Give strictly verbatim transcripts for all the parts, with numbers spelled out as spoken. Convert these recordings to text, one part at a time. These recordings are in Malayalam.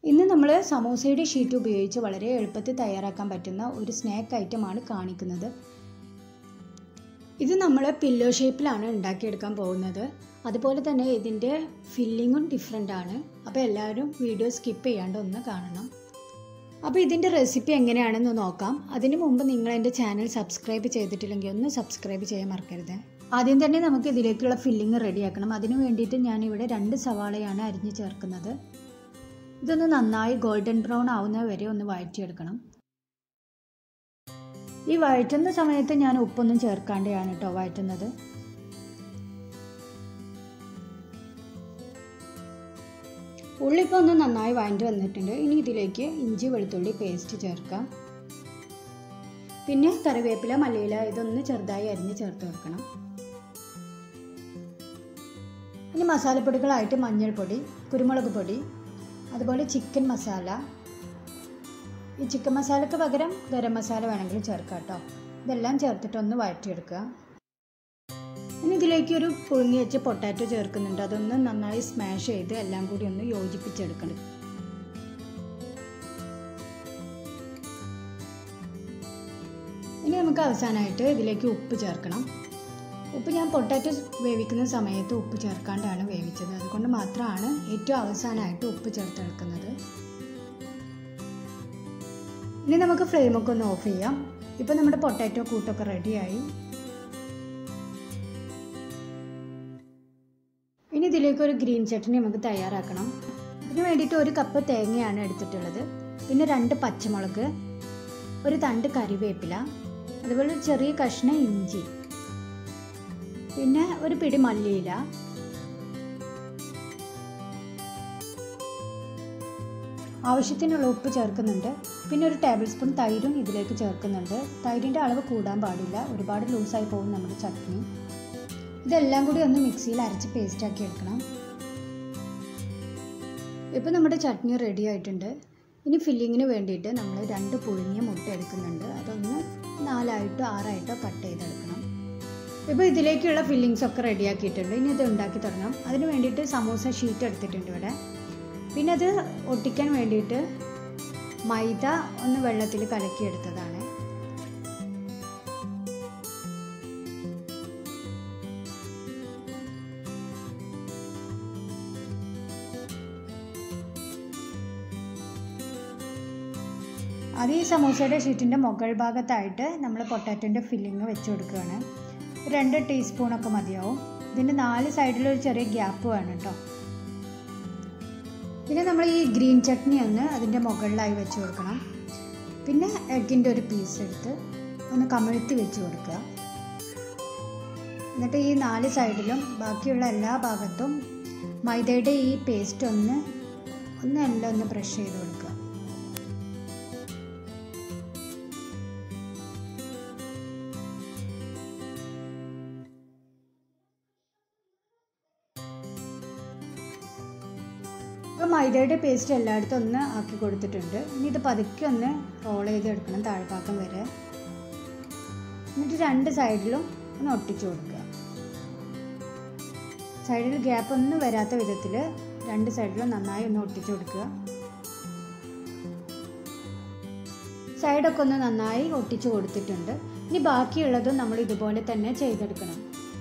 ഇന്ന് നമ്മൾ സമോസയുടെ ഷീറ്റ് ഉപയോഗിച്ച് വളരെ എളുപ്പത്തിൽ തയ്യാറാക്കാൻ പറ്റുന്ന ഒരു സ്നാക്ക് ഐറ്റമാണ് കാണിക്കുന്നത്. ഇത് നമ്മൾ പില്ലോ ഷേപ്പിലാണ് ഉണ്ടാക്കിയെടുക്കാൻ പോകുന്നത്. അതുപോലെ തന്നെ ഇതിൻ്റെ ഫില്ലിങ്ങും ഡിഫറെൻ്റ് ആണ്. അപ്പോൾ എല്ലാവരും വീഡിയോ സ്കിപ്പ് ചെയ്യാണ്ട് ഒന്ന് കാണണം. അപ്പോൾ ഇതിൻ്റെ റെസിപ്പി എങ്ങനെയാണെന്ന് നോക്കാം. അതിനു മുമ്പ് നിങ്ങൾ എൻ്റെ ചാനൽ സബ്സ്ക്രൈബ് ചെയ്തിട്ടില്ലെങ്കിൽ ഒന്ന് സബ്സ്ക്രൈബ് ചെയ്യാൻ മറക്കരുത്. ആദ്യം തന്നെ നമുക്ക് ഇതിലേക്കുള്ള ഫില്ലിങ് റെഡിയാക്കണം. അതിനു വേണ്ടിയിട്ട് ഞാനിവിടെ രണ്ട് സവാളയാണ് അരിഞ്ഞ് ചേർക്കുന്നത്. ഇതൊന്ന് നന്നായി ഗോൾഡൻ ബ്രൗൺ ആവുന്നത് വരെ ഒന്ന് വഴറ്റിയെടുക്കണം. ഈ വഴറ്റുന്ന സമയത്ത് ഞാൻ ഉപ്പൊന്നും ചേർക്കാതെയാണ് കേട്ടോ വഴറ്റുന്നത്. ഉള്ളിപ്പോൾ ഒന്ന് നന്നായി വഴറ്റി വന്നിട്ടുണ്ട്. ഇനി ഇതിലേക്ക് ഇഞ്ചി വെളുത്തുള്ളി പേസ്റ്റ് ചേർക്കാം. പിന്നെ കറിവേപ്പില മല്ലിയില ഇതൊന്ന് ചെറുതായി അരിഞ്ഞ് ചേർത്ത് കൊടുക്കണം. ഇനി മസാലപ്പൊടികളായിട്ട് മഞ്ഞൾപ്പൊടി, കുരുമുളക് പൊടി, അതുപോലെ ചിക്കൻ മസാല. ഈ ചിക്കൻ മസാലയ്ക്ക് പകരം ഗരം മസാല വേണമെങ്കിൽ ചേർക്കാം കേട്ടോ. ഇതെല്ലാം ചേർത്തിട്ട് ഒന്ന് വഴറ്റിയെടുക്കുക. ഇനി ഇതിലേക്ക് ഒരു പുഴുങ്ങി വെച്ച് പൊട്ടാറ്റോ ചേർക്കുന്നുണ്ട്. അതൊന്ന് നന്നായി സ്മാഷ് ചെയ്ത് എല്ലാം കൂടി ഒന്ന് യോജിപ്പിച്ചെടുക്കണം. ഇനി നമുക്ക് അവസാനമായിട്ട് ഇതിലേക്ക് ഉപ്പ് ചേർക്കണം. ഉപ്പ് ഞാൻ പൊട്ടാറ്റോ വേവിക്കുന്ന സമയത്ത് ഉപ്പ് ചേർക്കാണ്ടാണ് വേവിച്ചത്. അതുകൊണ്ട് മാത്രമാണ് ഏറ്റവും അവസാനമായിട്ട് ഉപ്പ് ചേർത്തെടുക്കുന്നത്. ഇനി നമുക്ക് ഫ്ലെയിമൊക്കെ ഒന്ന് ഓഫ് ചെയ്യാം. ഇപ്പോൾ നമ്മുടെ പൊട്ടാറ്റോ കൂട്ടൊക്കെ റെഡിയായി. ഇനി ഇതിലേക്ക് ഒരു ഗ്രീൻ ചട്നി നമുക്ക് തയ്യാറാക്കണം. അതിന് വേണ്ടിയിട്ട് ഒരു കപ്പ് തേങ്ങയാണ് എടുത്തിട്ടുള്ളത്. പിന്നെ രണ്ട് പച്ചമുളക്, ഒരു തണ്ട് കറിവേപ്പില, അതുപോലെ ഒരു ചെറിയ കഷ്ണം ഇഞ്ചി, പിന്നെ ഒരു പിടി മല്ലിയില, ആവശ്യത്തിനുള്ള ഉപ്പ് ചേർക്കുന്നുണ്ട്. പിന്നെ ഒരു ടേബിൾ സ്പൂൺ തൈരും ഇതിലേക്ക് ചേർക്കുന്നുണ്ട്. തൈരിൻ്റെ അളവ് കൂടാൻ പാടില്ല, ഒരുപാട് ലൂസായി പോകും നമ്മുടെ ചട്നി. ഇതെല്ലാം കൂടി ഒന്ന് മിക്സിയിൽ അരച്ച് പേസ്റ്റാക്കി എടുക്കണം. ഇപ്പോൾ നമ്മുടെ ചട്നി റെഡി ആയിട്ടുണ്ട്. ഇനി ഫില്ലിങ്ങിന് വേണ്ടിയിട്ട് നമ്മൾ രണ്ട് പുഴുങ്ങിയ മുട്ട എടുക്കുന്നുണ്ട്. അതൊന്ന് നാലായിട്ടോ ആറായിട്ടോ കട്ട് ചെയ്തെടുക്കണം. ഇപ്പോൾ ഇതിലേക്കുള്ള ഫില്ലിങ്സ് ഒക്കെ റെഡിയാക്കിയിട്ടുണ്ട്. ഇനി ഇത് ഉണ്ടാക്കി തുടങ്ങാം. അതിന് വേണ്ടിയിട്ട് സമൂസ ഷീറ്റ് എടുത്തിട്ടുണ്ട് ഇവിടെ. പിന്നെ അത് ഒട്ടിക്കാൻ വേണ്ടിയിട്ട് മൈദ ഒന്ന് വെള്ളത്തിൽ കലക്കിയെടുത്തതാണ്. അത് ഈ സമൂസയുടെ ഷീറ്റിൻ്റെ മുകൾ ഭാഗത്തായിട്ട് നമ്മൾ പൊട്ടാറ്റോൻ്റെ ഫില്ലിങ് വെച്ച് കൊടുക്കുകയാണ്. രണ്ട് ടീസ്പൂണൊക്കെ മതിയാവും. ഇതിൻ്റെ നാല് സൈഡിലൊരു ചെറിയ ഗ്യാപ്പ് വേണം കേട്ടോ. പിന്നെ നമ്മൾ ഈ ഗ്രീൻ ചട്നി ഒന്ന് അതിൻ്റെ മുകളിലായി വെച്ച് കൊടുക്കണം. പിന്നെ എഗ്ഗിൻ്റെ ഒരു പീസ് എടുത്ത് ഒന്ന് കമിഴ്ത്തി വെച്ച് കൊടുക്കുക. എന്നിട്ട് ഈ നാല് സൈഡിലും ബാക്കിയുള്ള എല്ലാ ഭാഗത്തും മൈദയുടെ ഈ പേസ്റ്റ് ഒന്ന് ഒന്ന് എല്ലാം ഒന്ന് ബ്രഷ് ചെയ്ത് കൊടുക്കുക. അപ്പോൾ മൈദയുടെ പേസ്റ്റ് എല്ലായിടത്തും ഒന്ന് ആക്കി കൊടുത്തിട്ടുണ്ട്. ഇനി ഇത് പതുക്കെ ഒന്ന് റോൾ ചെയ്തെടുക്കണം താഴ്ഭാഗം വരെ. എന്നിട്ട് രണ്ട് സൈഡിലും ഒന്ന് ഒട്ടിച്ചു കൊടുക്കുക. സൈഡിൽ ഗ്യാപ്പ് ഒന്നും വരാത്ത വിധത്തിൽ രണ്ട് സൈഡിലും നന്നായി ഒന്ന് ഒട്ടിച്ചു കൊടുക്കുക. സൈഡൊക്കെ ഒന്ന് നന്നായി ഒട്ടിച്ചു കൊടുത്തിട്ടുണ്ട്. ഇനി ബാക്കിയുള്ളതും നമ്മൾ ഇതുപോലെ തന്നെ ചെയ്തെടുക്കണം.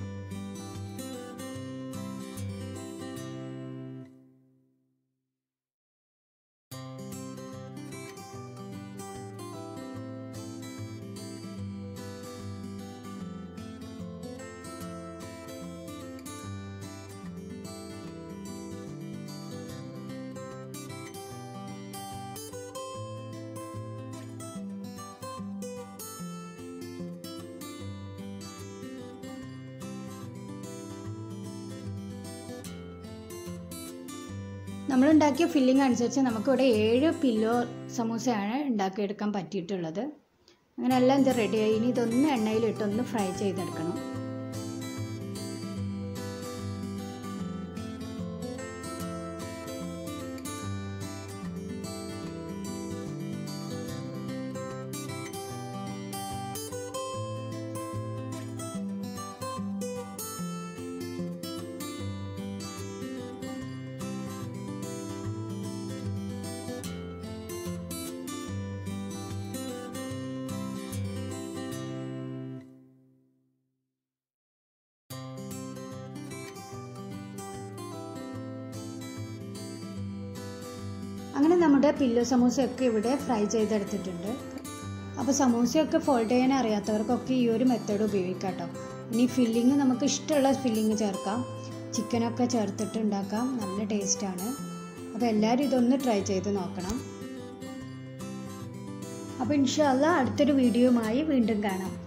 നമ്മളുണ്ടാക്കിയ ഫില്ലിംഗ് അനുസരിച്ച് നമുക്കിവിടെ ഏഴ് പില്ലോ സമൂസയാണ് ഉണ്ടാക്കിയെടുക്കാൻ പറ്റിയിട്ടുള്ളത്. അങ്ങനെ എല്ലാം ഇത് റെഡിയായി. ഇനി ഇതൊന്ന് എണ്ണയിലിട്ടൊന്ന് ഫ്രൈ ചെയ്തെടുക്കണം. അങ്ങനെ നമ്മുടെ പില്ലോ സമൂസയൊക്കെ ഇവിടെ ഫ്രൈ ചെയ്തെടുത്തിട്ടുണ്ട്. അപ്പോൾ സമൂസയൊക്കെ ഫോൾഡ് ചെയ്യാൻ അറിയാത്തവർക്കൊക്കെ ഈ ഒരു മെത്തേഡ് ഉപയോഗിക്കാം കേട്ടോ. ഇനി ഫില്ലിങ് നമുക്ക് ഇഷ്ടമുള്ള ഫില്ലിങ് ചേർക്കാം. ചിക്കനൊക്കെ ചേർത്തിട്ട് ഉണ്ടാക്കാം, നല്ല ടേസ്റ്റാണ്. അപ്പോൾ എല്ലാവരും ഇതൊന്ന് ട്രൈ ചെയ്ത് നോക്കണം. അപ്പോൾ ഇൻഷാ അല്ലാഹ് അടുത്തൊരു വീഡിയോയുമായി വീണ്ടും കാണാം.